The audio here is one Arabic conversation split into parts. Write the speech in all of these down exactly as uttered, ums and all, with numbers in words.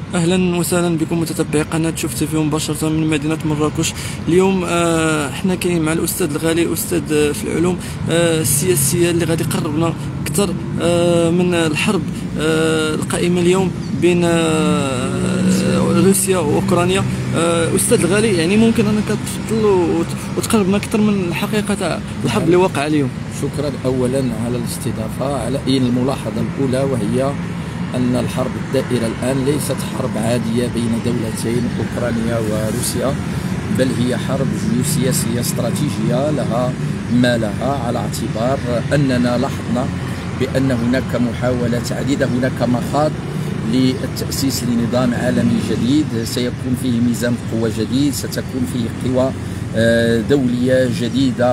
اهلا وسهلا بكم متتبعي قناه شوف تيفي مباشره من مدينه مراكش. اليوم آه حنا كاين مع الاستاذ الغالي، استاذ آه في العلوم آه السياسيه، اللي غادي يقربنا اكثر آه من الحرب آه القائمه اليوم بين آه روسيا واوكرانيا. آه استاذ الغالي، يعني ممكن انك تفضل وتقربنا اكثر من الحقيقه تاع الحرب اللي واقعه اليوم؟ شكرا اولا على الاستضافه. على الملاحظه الاولى، وهي أن الحرب الدائرة الآن ليست حرب عادية بين دولتين أوكرانيا وروسيا، بل هي حرب جيوسياسية استراتيجية لها ما لها، على اعتبار أننا لاحظنا بأن هناك محاولات عديدة، هناك مخاض للتأسيس لنظام عالمي جديد سيكون فيه ميزان قوة جديد، ستكون فيه قوى دولية جديدة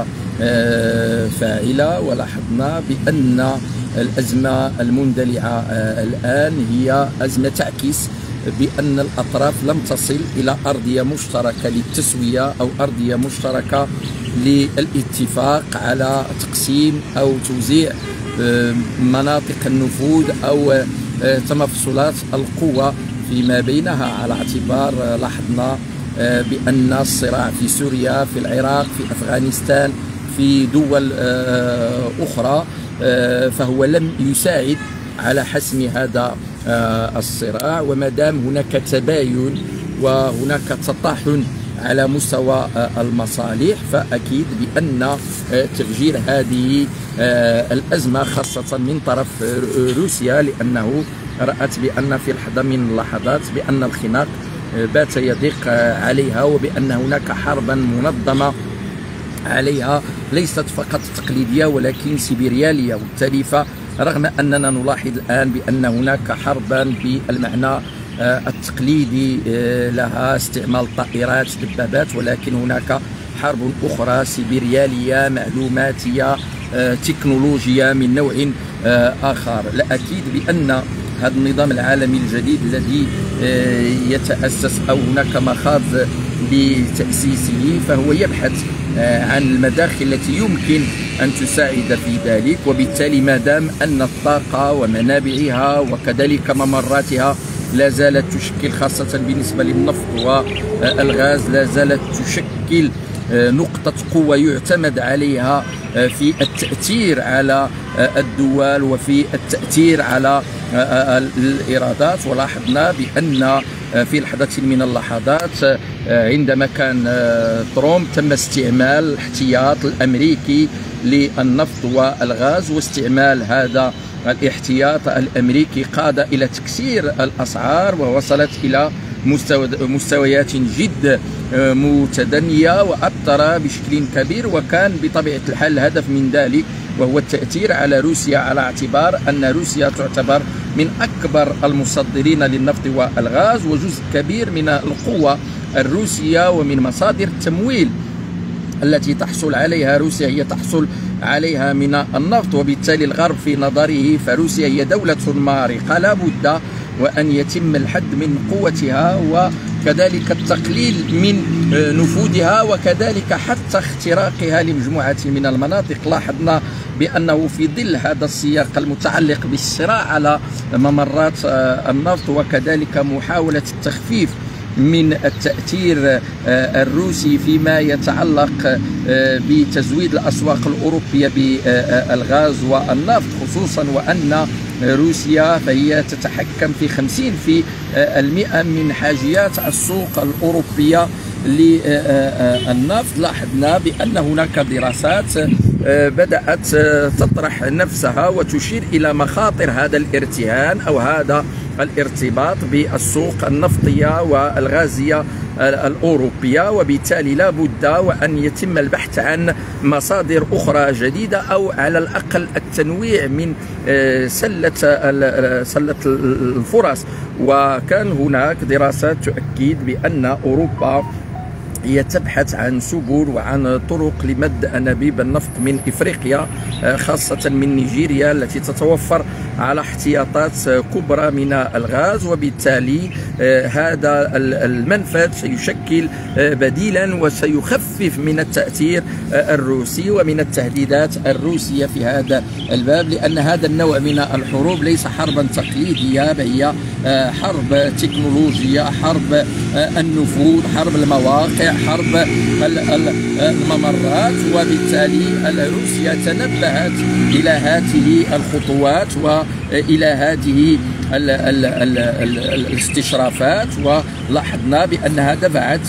فاعلة. ولاحظنا بأن الأزمة المندلعة الآن هي أزمة تعكس بأن الأطراف لم تصل إلى أرضية مشتركة للتسوية أو أرضية مشتركة للاتفاق على تقسيم أو توزيع مناطق النفوذ أو تمفصلات القوة فيما بينها، على اعتبار لاحظنا بأن الصراع في سوريا، في العراق، في أفغانستان، في دول أخرى، فهو لم يساعد على حسم هذا الصراع. وما دام هناك تباين وهناك تطاحن على مستوى المصالح، فأكيد بأن تفجير هذه الأزمة خاصة من طرف روسيا، لأنه رأت بأن في لحظة من اللحظات بأن الخناق بات يضيق عليها، وبأن هناك حربا منظمة عليها ليست فقط تقليدية ولكن سيبيريالية. وبالتالي فرغم أننا نلاحظ الآن بأن هناك حربا بالمعنى التقليدي لها استعمال طائرات دبابات، ولكن هناك حرب أخرى سيبيريالية معلوماتية تكنولوجيا من نوع آخر. لا أكيد بأن هذا النظام العالمي الجديد الذي يتأسس أو هناك مخاض لتأسيسه، فهو يبحث عن المداخل التي يمكن أن تساعد في ذلك. وبالتالي ما دام أن الطاقة ومنابعها وكذلك ممراتها لا زالت تشكل، خاصة بالنسبة للنفط والغاز، لا زالت تشكل نقطة قوة يعتمد عليها في التأثير على الدول وفي التأثير على الإيرادات. ولاحظنا بأن في لحظة من اللحظات عندما كان ترومب تم استعمال الاحتياط الأمريكي للنفط والغاز، واستعمال هذا الاحتياط الأمريكي قاد إلى تكسير الأسعار ووصلت إلى مستويات جد متدنية وأثر بشكل كبير. وكان بطبيعة الحال الهدف من ذلك وهو التأثير على روسيا، على اعتبار أن روسيا تعتبر من أكبر المصدرين للنفط والغاز، وجزء كبير من القوة الروسية ومن مصادر التمويل التي تحصل عليها روسيا هي تحصل عليها من النفط. وبالتالي الغرب في نظره فروسيا هي دولة مارقة، لا بد وأن يتم الحد من قوتها وكذلك التقليل من نفوذها وكذلك حتى اختراقها لمجموعة من المناطق. لاحظنا بأنه في ظل هذا السياق المتعلق بالصراع على ممرات النفط وكذلك محاولة التخفيف من التأثير الروسي فيما يتعلق بتزويد الأسواق الأوروبية بالغاز والنفط، خصوصا وأن روسيا فهي تتحكم في خمسين في المئة من حاجيات السوق الأوروبية للنفط. لاحظنا بأن هناك دراسات بدأت تطرح نفسها وتشير إلى مخاطر هذا الارتهان أو هذا الارتباط بالسوق النفطية والغازية الأوروبية. وبالتالي لا بد وأن يتم البحث عن مصادر أخرى جديدة أو على الأقل التنويع من سلة سلة الفرص. وكان هناك دراسات تؤكد بأن أوروبا هي تبحث عن سبل وعن طرق لمد أنابيب النفط من إفريقيا، خاصة من نيجيريا التي تتوفر على احتياطات كبرى من الغاز، وبالتالي هذا المنفذ سيشكل بديلا وسيخفف من التأثير الروسي ومن التهديدات الروسية في هذا الباب، لأن هذا النوع من الحروب ليس حربا تقليدية، بل هي حرب تكنولوجية، حرب النفوذ، حرب المواقع، حرب الممرات. وبالتالي روسيا تنبهت إلى هذه الخطوات وإلى هذه ال ال ال ال الاستشرافات، ولاحظنا بأنها دفعت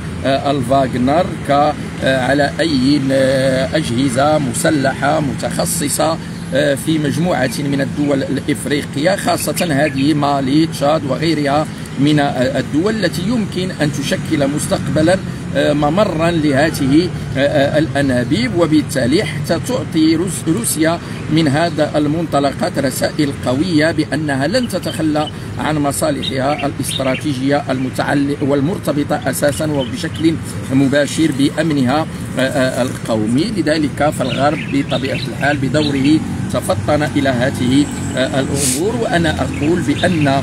بالفاغنر على أي أجهزة مسلحة متخصصة في مجموعة من الدول الإفريقية، خاصة هذه مالي، تشاد وغيرها من الدول التي يمكن أن تشكل مستقبلا ممرا لهذه الأنابيب، وبالتالي حتى تعطي روسيا من هذا المنطلقات رسائل قوية بأنها لن تتخلى عن مصالحها الاستراتيجية المتعلقة والمرتبطة أساسا وبشكل مباشر بأمنها القومي. لذلك فالغرب بطبيعة الحال بدوره تفطن إلى هذه الأمور، وأنا أقول بأن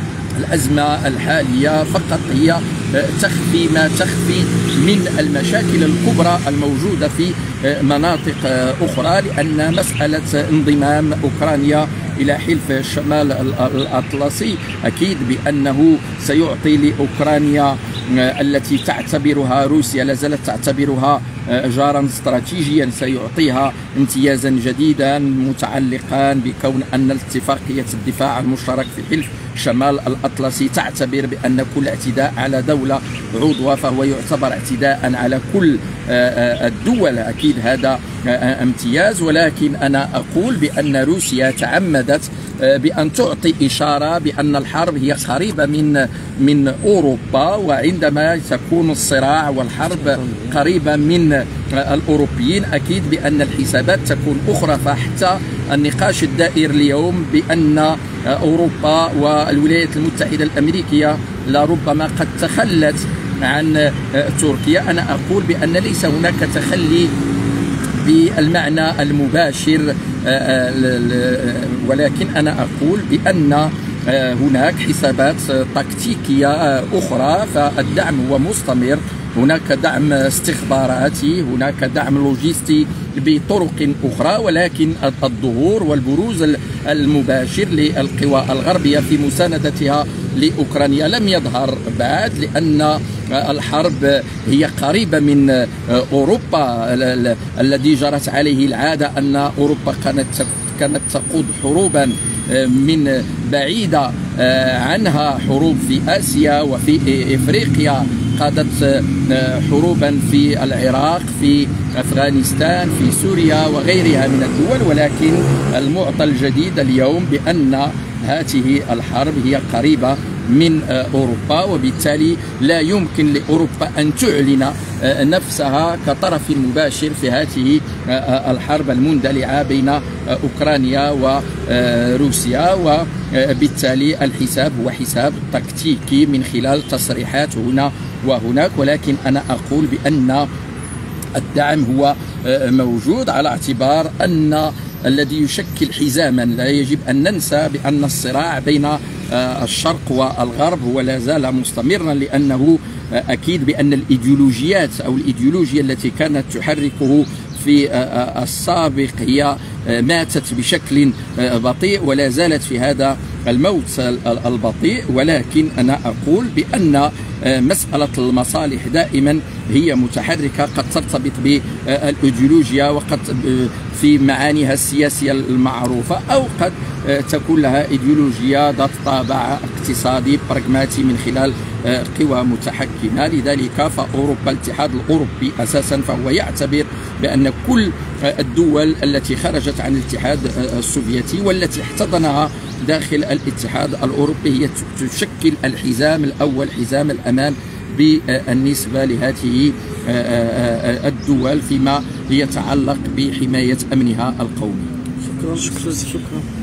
الأزمة الحالية فقط هي تخفي ما تخفي من المشاكل الكبرى الموجودة في مناطق أخرى، لأن مسألة انضمام أوكرانيا إلى حلف الشمال الأطلسي أكيد بأنه سيعطي لأوكرانيا التي تعتبرها روسيا لا زالت تعتبرها جارا استراتيجيا، سيعطيها امتيازا جديدا متعلقا بكون أن اتفاقية الدفاع المشترك في حلف شمال الأطلسي تعتبر بأن كل اعتداء على دولة عضوة فهو يعتبر اعتداء على كل الدول. أكيد هذا امتياز، ولكن أنا أقول بأن روسيا تعمدت بأن تعطي إشارة بأن الحرب هي قريبة من من أوروبا، وعندما تكون الصراع والحرب قريبة من الأوروبيين أكيد بأن الحسابات تكون أخرى. فحتى النقاش الدائر اليوم بأن أوروبا والولايات المتحدة الأمريكية لربما قد تخلت عن تركيا، أنا أقول بأن ليس هناك تخلي بالمعنى المباشر، ولكن أنا أقول بأن هناك حسابات تكتيكية أخرى، فالدعم هو مستمر، هناك دعم استخباراتي، هناك دعم لوجستي بطرق أخرى، ولكن الظهور والبروز المباشر للقوى الغربية في مساندتها لأوكرانيا لم يظهر بعد، لأن الحرب هي قريبة من أوروبا. الذي جرت عليه العادة أن أوروبا كانت كانت تقود حروبا من بعيدة عنها، حروب في آسيا وفي إفريقيا، قادت حروبا في العراق، في أفغانستان، في سوريا وغيرها من الدول، ولكن المعطى الجديد اليوم بأن هذه الحرب هي قريبة من أوروبا، وبالتالي لا يمكن لأوروبا أن تعلن نفسها كطرف مباشر في هذه الحرب المندلعة بين أوكرانيا وروسيا، وبالتالي الحساب هو حساب تكتيكي من خلال تصريحات هنا وهناك. ولكن أنا أقول بأن الدعم هو موجود، على اعتبار أن الذي يشكل حزاما لا يجب أن ننسى بأن الصراع بين الشرق والغرب هو لا زال مستمرا، لأنه أكيد بأن الإيديولوجيات أو الإيديولوجيا التي كانت تحركه في السابق هي ماتت بشكل بطيء ولا زالت في هذا الموت البطيء. ولكن أنا أقول بأن مسألة المصالح دائما هي متحركة، قد ترتبط بالإيديولوجيا وقد في معانيها السياسية المعروفة، أو قد تكون لها إيديولوجيا ذات طابع اقتصادي براغماتي من خلال قوى متحكمة. لذلك فأوروبا الاتحاد الأوروبي أساسا فهو يعتبر بأن كل الدول التي خرجت عن الاتحاد السوفيتي والتي احتضنها داخل الاتحاد الأوروبي هي تشكل الحزام الأول، حزام الأمان بالنسبة لهذه الدول فيما يتعلق بحماية أمنها القومي. شكرا شكرا شكرا.